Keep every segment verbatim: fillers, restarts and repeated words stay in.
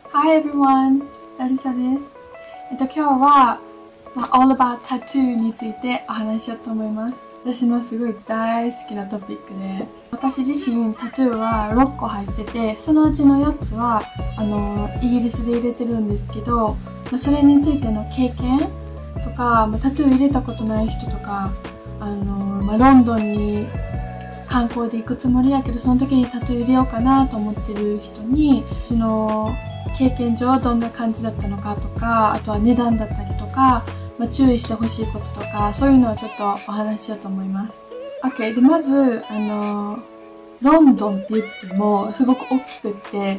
Hi everyone! ラリサです。えっと今日は、まあ、All About Tattoo についてお話ししようと思います。私のすごい大好きなトピックで、私自身タトゥーはろっこ入ってて、そのうちのよっつはあのイギリスで入れてるんですけど、まあ、それについての経験とか、まあ、タトゥー入れたことない人とか、あの、まあ、ロンドンに観光で行くつもりやけど、その時にタトゥー入れようかなと思ってる人に、うちの経験上どんな感じだったのかとか、あとは値段だったりとか、まあ、注意してほしいこととか、そういうのをちょっとお話ししようと思います。OK。で、まず、あの、ロンドンって言ってもすごく大きくって、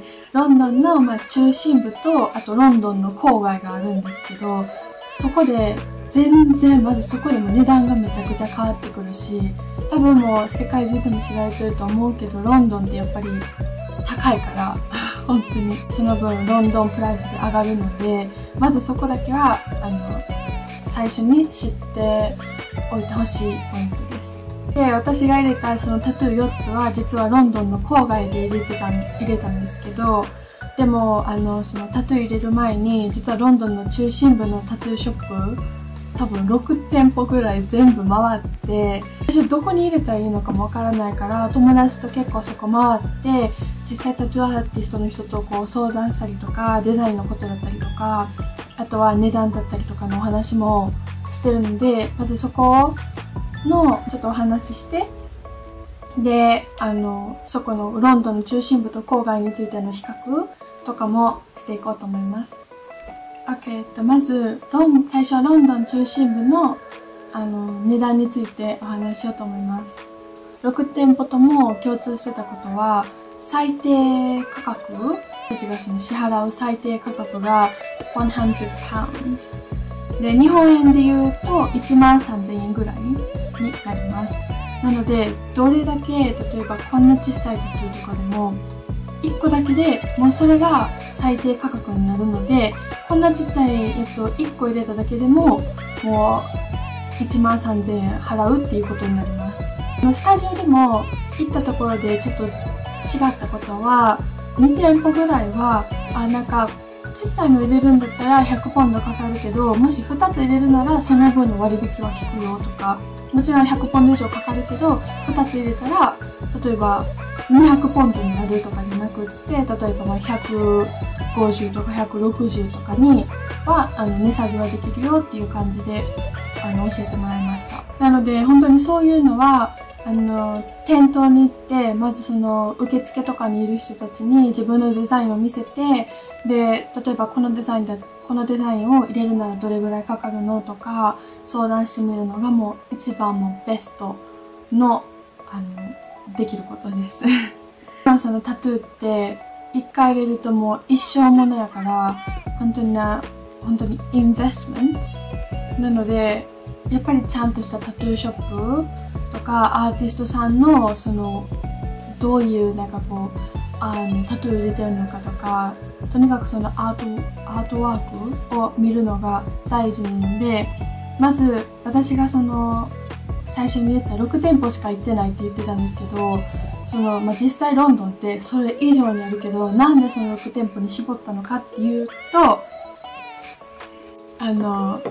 ロンドンの、まあ、中心部と、あとロンドンの郊外があるんですけど、そこで全然、まずそこでも値段がめちゃくちゃ変わってくるし、多分もう世界中でも知られてると思うけど、ロンドンってやっぱり高いから、本当にその分ロンドンプライスで上がるので、まずそこだけは、あの、最初に知っておいてほしいポイントです。で、私が入れたそのタトゥーよっつは実はロンドンの郊外で入れてたん、入れたんですけど、でも、あの、そのタトゥー入れる前に、実はロンドンの中心部のタトゥーショップ、多分ろくてんぽぐらい全部回って、最初どこに入れたらいいのかもわからないから、友達と結構そこ回って、実際タトゥーアーティストの人とこう相談したりとか、デザインのことだったりとか、あとは値段だったりとかのお話もしてるので、まずそこのちょっとお話しして、で、あの、そこのロンドンの中心部と郊外についての比較とかもしていこうと思います。OK。えっと、まず、ロン、最初はロンドン中心部の、あの、値段についてお話ししようと思います。ろくてんぽとも共通してたことは、最低価格、私たちがその支払う最低価格がひゃくパウンド。で、日本円で言うといちまんさんぜんえんぐらいになります。なので、どれだけ、例えばこんな小さいタトゥーとかでも、いっこだけでもうそれが最低価格になるので、こんなちっちゃいやつをいっこ入れただけでも、もういちまんさんぜんえん払うっていうことになります。スタジオでも行ったところでちょっと違ったことは、にてんぽぐらいは、あ、なんか、ちっちゃいの入れるんだったらひゃくポンドかかるけど、もしふたつ入れるならその分の割引は効くよとか、もちろんひゃくポンド以上かかるけど、ふたつ入れたら、例えばにひゃくポンドになるとかじゃなくって、例えばまあひゃくごじゅうとかひゃくろくじゅうとかには、あの、値下げはできるよっていう感じで、あの、教えてもらいました。なので、本当にそういうのは、あの、店頭に行って、まずその、受付とかにいる人たちに自分のデザインを見せて、で、例えばこのデザインだ、このデザインを入れるならどれぐらいかかるのとか、相談してみるのがもう一番もベストの、あの、できることです。そのタトゥーって、一回入れるともう一生ものやから、本当にな、本当にインベストメントなので、やっぱりちゃんとしたタトゥーショップとかアーティストさんのそのどういうなんかこうあのタトゥー入れてるのかとか、とにかくそのアートアートワークを見るのが大事なので、まず私がその最初に言ったろくてんぽしか行ってないって言ってたんですけど、その、まあ、実際ロンドンってそれ以上にあるけど、なんでそのろくてんぽに絞ったのかっていうと、あの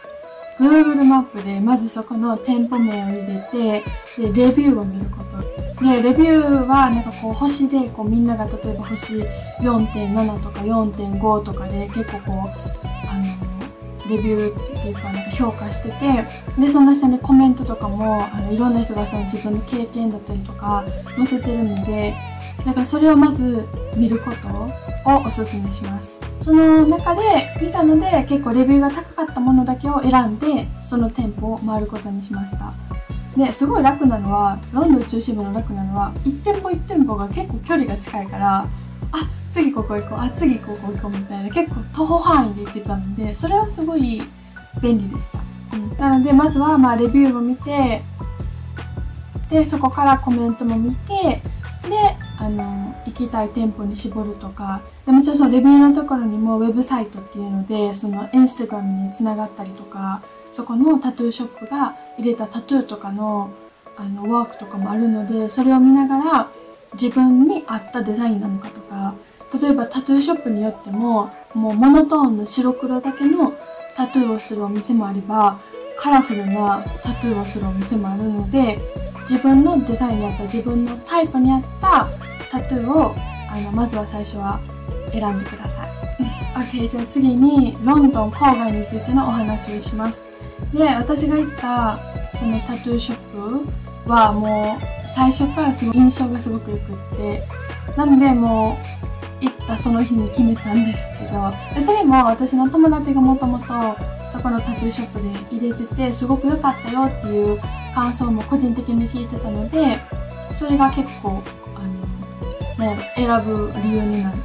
Google マップでまずそこの店舗名を入れて、で、レビューを見ること。で、レビューはなんかこう星で、こうみんなが例えば星 よんてんなな とか よんてんご とかで結構こう、あの、レビューっていうかなんか評価してて、で、その下にコメントとかも、あの、いろんな人がその自分の経験だったりとか載せてるので、だからそれをまず見ることをおすすめします。その中で見たので結構レビューが高かったものだけを選んでその店舗を回ることにしました。で、すごい楽なのは、ロンドン中心部の楽なのは、一店舗一店舗が結構距離が近いから、あ、次ここ行こう、あ、次ここ行こうみたいな結構徒歩範囲で行けたので、それはすごい便利でした。うん、なのでまずはまあレビューを見て、で、そこからコメントも見て、で、あの、行きたい店舗に絞るとか、でもちろんそのレビューのところにもウェブサイトっていうので、そのインスタグラムにつながったりとか、そこのタトゥーショップが入れたタトゥーとかの、あの、ワークとかもあるので、それを見ながら自分に合ったデザインなのかとか、 例えばタトゥーショップによっても、もうモノトーンの白黒だけのタトゥーをするお店もあれば、カラフルなタトゥーをするお店もあるので、自分のデザインに合った、自分のタイプに合ったタトゥーをあのまずは最初は選んでください。OK、じゃあ次にロンドン郊外についてのお話をします。で、私が行ったそのタトゥーショップはもう最初からすごい印象がすごく良くって、なのでもう行ったその日に決めたんですけど、でそれも私の友達がもともとそこのタトゥーショップで入れてて、すごく良かったよっていう感想も個人的に聞いてたので、それが結構あの、ね、選ぶ理由になった、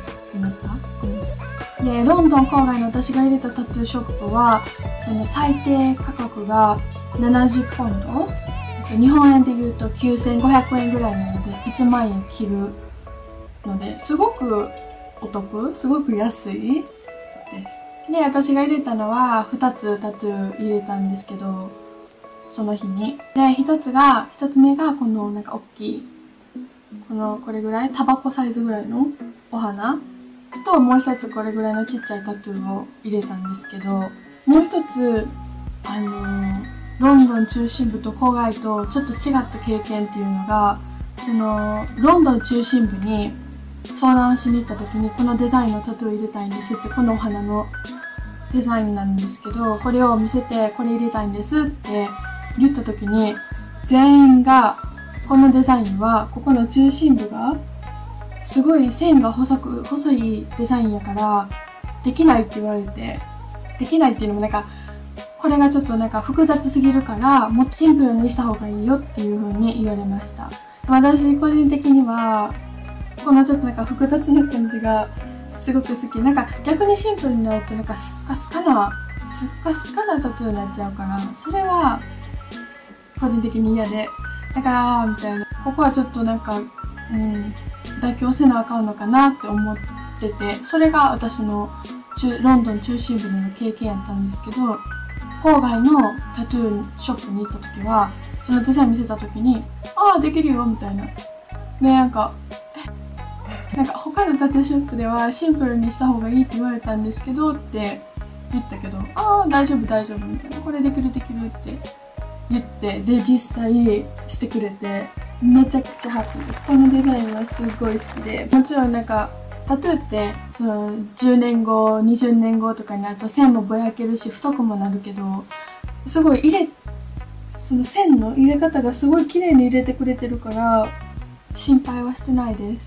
うん、でロンドン郊外の私が入れたタトゥーショップはその最低価格がななじゅうポンド、日本円で言うときゅうせんごひゃくえんぐらいなのでいちまんえん切るので、すごくお得、すごく安いです。で、私が入れたのはふたつタトゥー入れたんですけど、その日に。で、ひとつが、ひとつめがこのなんか大きい、このこれぐらい、タバコサイズぐらいのお花と、もうひとつこれぐらいのちっちゃいタトゥーを入れたんですけど、もうひとつ、あのー、ロンドン中心部と郊外とちょっと違った経験っていうのが、その、ロンドン中心部に相談しに行った時に、このデザインのタトゥー入れたいんですって、このお花のデザインなんですけど、これを見せて、これ入れたいんですって言った時に、全員が、このデザインは、ここの中心部が、すごい線が細く、細いデザインやから、できないって言われて、できないっていうのもなんか、これがちょっとなんか複雑すぎるから、もっとシンプルにした方がいいよっていう風に言われました。私個人的には、このちょっとなんか複雑な感じがすごく好き。なんか逆にシンプルになるとなんかスッカスカな、スッカスカなタトゥーになっちゃうから、それは個人的に嫌で。だから、みたいな。ここはちょっとなんか、うん、妥協せなあかんのかなって思ってて、それが私の中ロンドン中心部での経験やったんですけど、郊外のタトゥーショップに行った時は、そのデザイン見せた時に、ああ、できるよ、みたいな。で、なんか、なんか他のタトゥーショップではシンプルにした方がいいって言われたんですけどって言ったけど、ああ、大丈夫、大丈夫、みたいな。これできる、できるって言って、で、実際してくれて、めちゃくちゃハッピーです。このデザインはすごい好きで、もちろんなんか、タトゥーって、その、じゅうねんご、にじゅうねんごとかになると線もぼやけるし、太くもなるけど、すごい入れ、その線の入れ方がすごい綺麗に入れてくれてるから、心配はしてないです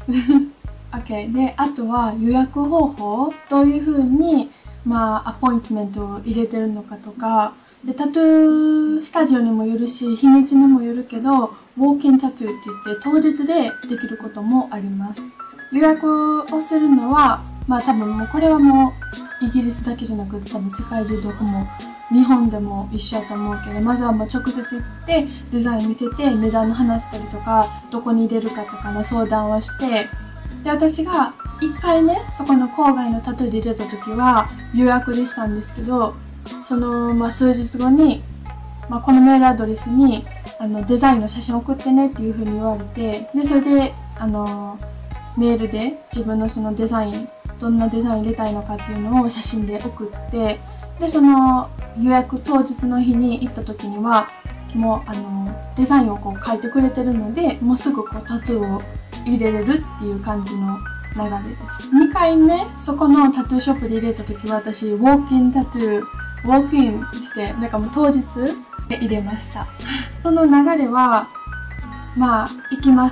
。OK。で、あとは予約方法、どういう風に、まあ、アポイントメントを入れてるのかとか、で、タトゥースタジオにもよるし、日にちにもよるけど、ウォーキンタトゥーって言って、当日でできることもあります。予約をするのは、まあ多分もうこれはもうイギリスだけじゃなくて多分世界中どこも日本でも一緒やと思うけど、まずはもう直接行ってデザイン見せて値段の話したりとか、どこに入れるかとかの相談をして、で、私がいっかいめそこの郊外のタトゥーで入れた時は予約でしたんですけど、その、まあ、数日後に、まあ、このメールアドレスにあのデザインの写真送ってねっていう風に言われて、で、それであのメールで自分のそのデザイン、どんなデザイン入れたいのかっていうのを写真で送って、で、その予約当日の日に行った時には、もうあのデザインをこう書いてくれてるので、もうすぐこうタトゥーを入れれるっていう感じの流れです。にかいめ、そこのタトゥーショップで入れた時は私、ウォークインタトゥー、ウォークインして、なんかもう当日で入れました。その流れは、まあ、行きます。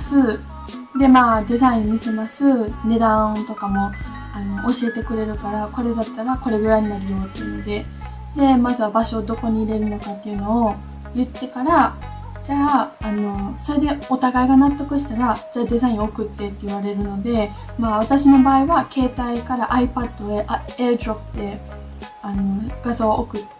で、まあ、デザイン見せます。値段とかもあの教えてくれるから、これだったらこれぐらいになるよっていうので、で、まずは場所をどこに入れるのかっていうのを言ってから、じゃあ、あの、それでお互いが納得したら、じゃあデザイン送ってって言われるので、まあ私の場合は携帯から iPad へ AirDrop であの画像を送って、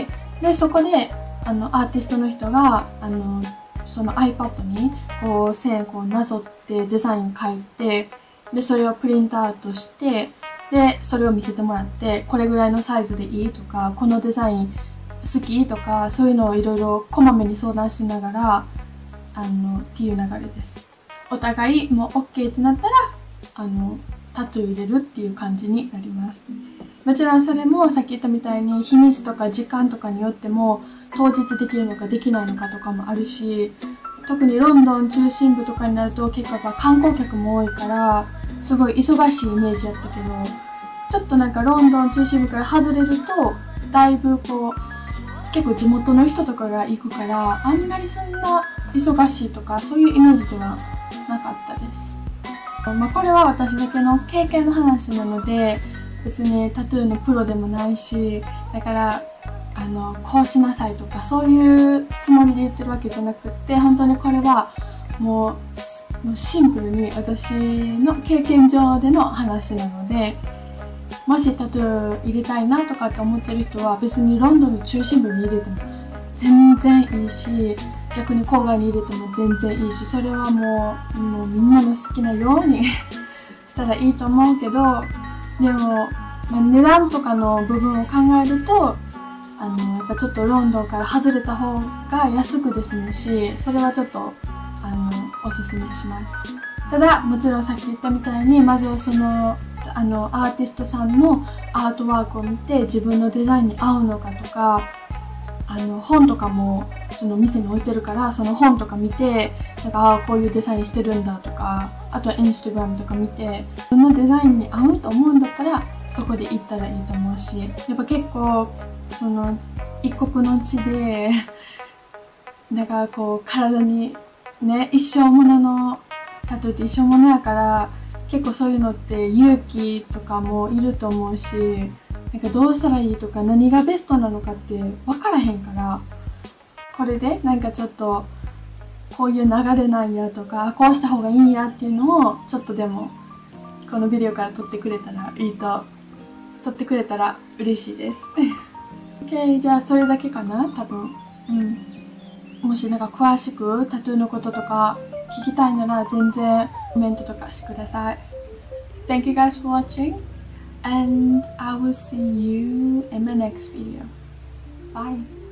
で、そこであのアーティストの人があのその iPad にこう線こうなぞってデザイン書いて、で、それをプリントアウトして、で、それを見せてもらって、これぐらいのサイズでいいとか、このデザイン好きとか、そういうのをいろいろこまめに相談しながら、あの、っていう流れです。お互いもう OK ってなったら、あの、 タトゥー入れるっていう感じになります。もちろんそれもさっき言ったみたいに日にちとか時間とかによっても当日できるのかできないのかとかもあるし、特にロンドン中心部とかになると結構やっぱ観光客も多いからすごい忙しいイメージやったけど、ちょっとなんかロンドン中心部から外れるとだいぶこう結構地元の人とかが行くから、あんまりそんな忙しいとかそういうイメージではなかったです。まあこれは私だけの経験の話なので別にタトゥーのプロでもないし、だからあのこうしなさいとかそういうつもりで言ってるわけじゃなくって、本当にこれはもうシンプルに私の経験上での話なので、もしタトゥー入れたいなとかって思ってる人は別にロンドンの中心部に入れても全然いいし、逆に郊外に入れても全然いいし、それはもう、もうみんなの好きなようにしたらいいと思うけど、でも、まあ、値段とかの部分を考えるとあのやっぱちょっとロンドンから外れた方が安くで済むし、それはちょっとあのおすすめします。ただもちろんさっき言ったみたいにまずはそのあのアーティストさんのアートワークを見て自分のデザインに合うのかとか、あの本とかもその店に置いてるからその本とか見て、なんかあこういうデザインしてるんだとか、あとはインスタグラムとか見てそのデザインに合うと思うんだったらそこで行ったらいいと思うし、やっぱ結構その異国の地でだからこう体にね一生もののタトゥーって一生ものやから結構そういうのって勇気とかもいると思うし、なんかどうしたらいいとか何がベストなのかって分からへんから、これでなんかちょっとこういう流れなんやとかこうした方がいいんやっていうのをちょっとでもこのビデオから撮ってくれたらいいと撮ってくれたら嬉しいです。OK、 じゃあそれだけかな多分。うん。もしなんか詳しくタトゥーのこととか聞きたいなら全然コメントとかしてください。Thank you guys for watching and I will see you in my next video. Bye!